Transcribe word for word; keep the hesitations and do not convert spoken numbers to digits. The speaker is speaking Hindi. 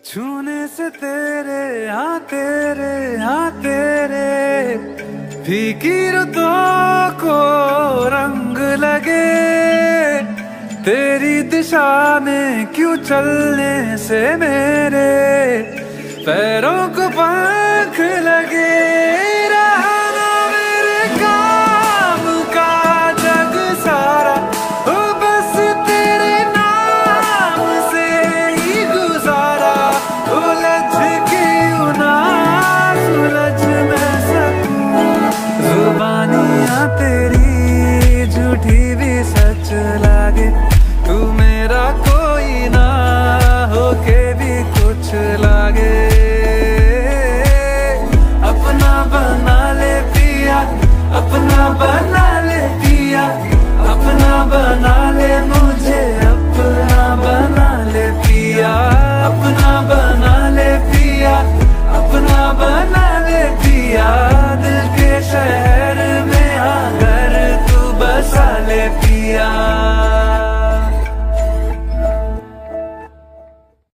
छूने से तेरे हाँ तेरे हाँ तेरे फीकी रुतों को रंग लगे, तेरी दिशा में क्यों चलने से मेरे पैरों को पंख लगे। रहा ना मेरे काम का जग सारा, ओ बस तेरे नाम से ही गुजारा। उलझ क्यों ना सुलझ मैं सकूं, जुबानियां तेरी झूठी भी सच लागे। तू मेरा कोई ना होके भी कुछ लागे। अपना बना ले पिया, अपना बना ले पिया, अपना बना ले मुझे, अपना बना ले पिया, अपना बना